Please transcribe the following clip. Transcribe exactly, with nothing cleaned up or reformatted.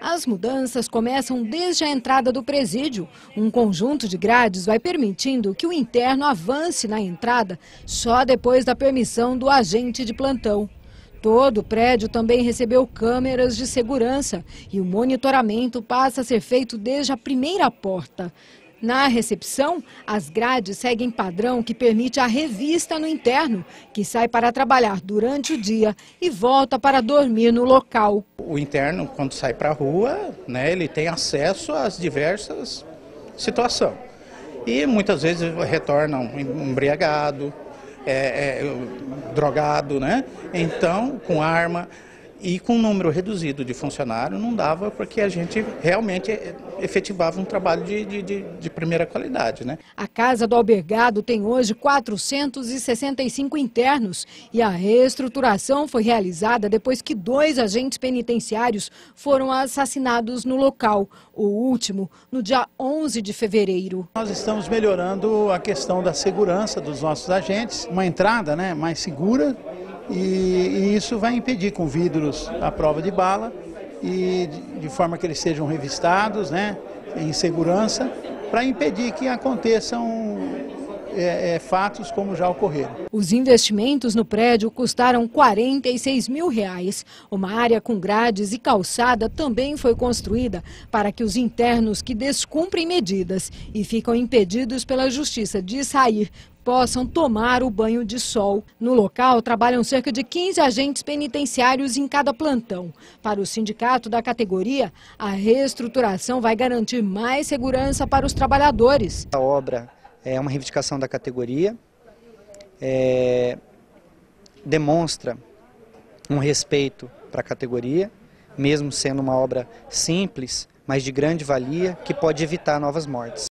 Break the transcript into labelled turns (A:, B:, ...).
A: As mudanças começam desde a entrada do presídio. Um conjunto de grades vai permitindo que o interno avance na entrada só depois da permissão do agente de plantão. Todo o prédio também recebeu câmeras de segurança e o monitoramento passa a ser feito desde a primeira porta. Na recepção, as grades seguem padrão que permite a revista no interno, que sai para trabalhar durante o dia e volta para dormir no local.
B: O interno, quando sai para a rua, né, ele tem acesso às diversas situações. E muitas vezes retornam embriagado, é, é, drogado, né? Então, com arma. E com um número reduzido de funcionários não dava porque a gente realmente efetivava um trabalho de, de, de primeira qualidade, né?
A: A Casa do Albergado tem hoje quatrocentos e sessenta e cinco internos e a reestruturação foi realizada depois que dois agentes penitenciários foram assassinados no local, o último no dia onze de fevereiro.
C: Nós estamos melhorando a questão da segurança dos nossos agentes, uma entrada, né, mais segura. E, e isso vai impedir com vidros a prova de bala e de, de forma que eles sejam revistados, né, em segurança, para impedir que aconteçam é, é, fatos como já ocorreram.
A: Os investimentos no prédio custaram quarenta e seis mil reais. Uma área com grades e calçada também foi construída para que os internos que descumprem medidas e ficam impedidos pela justiça de sair possam tomar o banho de sol. No local trabalham cerca de quinze agentes penitenciários em cada plantão. Para o sindicato da categoria, a reestruturação vai garantir mais segurança para os trabalhadores.
D: A obra é uma reivindicação da categoria, é, demonstra um respeito para a categoria, mesmo sendo uma obra simples, mas de grande valia, que pode evitar novas mortes.